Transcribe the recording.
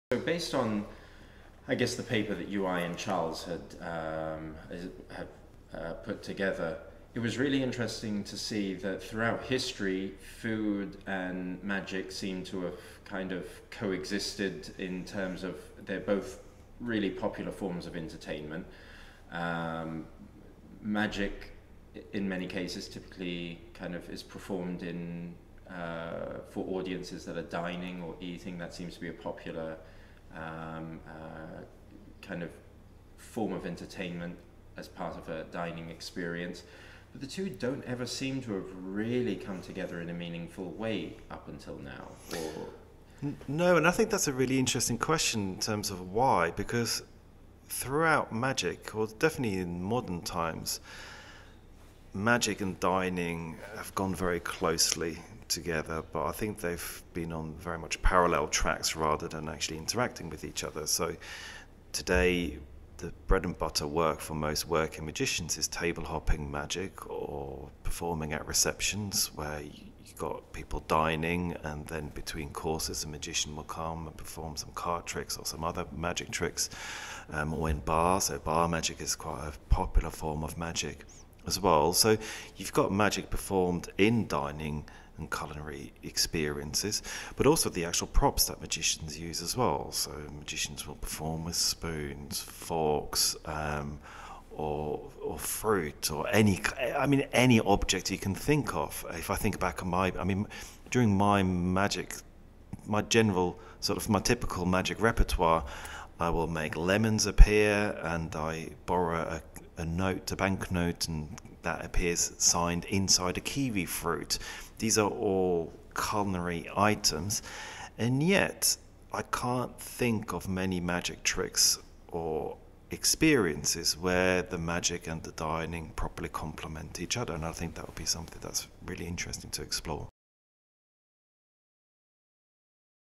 So based on, I guess, the paper that UI and Charles had put together, it was really interesting to see that throughout history, food and magic seem to have kind of coexisted in terms of they're both really popular forms of entertainment. Um, Magic, in many cases, typically kind of is performed in for audiences that are dining or eating. That seems to be a popular kind of form of entertainment as part of a dining experience. But the two don't ever seem to have really come together in a meaningful way up until now. Or No, and I think that's a really interesting question in terms of why, because throughout magic, or definitely in modern times, magic and dining have gone very closely together, but I think they've been on very much parallel tracks rather than actually interacting with each other. So today, the bread and butter work for most working magicians is table hopping magic or performing at receptions where you've got people dining, and then between courses a magician will come and perform some card tricks or some other magic tricks, or in bars. So bar magic is quite a popular form of magic as well. So you've got magic performed in dining and culinary experiences, but also the actual props that magicians use as well. So magicians will perform with spoons, forks, or fruit, or any object you can think of. If I think back on during my magic, my general sort of my typical magic repertoire, I will make lemons appear, and I borrow a note, a banknote, and that appears signed inside a kiwi fruit. These are all culinary items, and yet I can't think of many magic tricks or experiences where the magic and the dining properly complement each other, and I think that would be something that's really interesting to explore.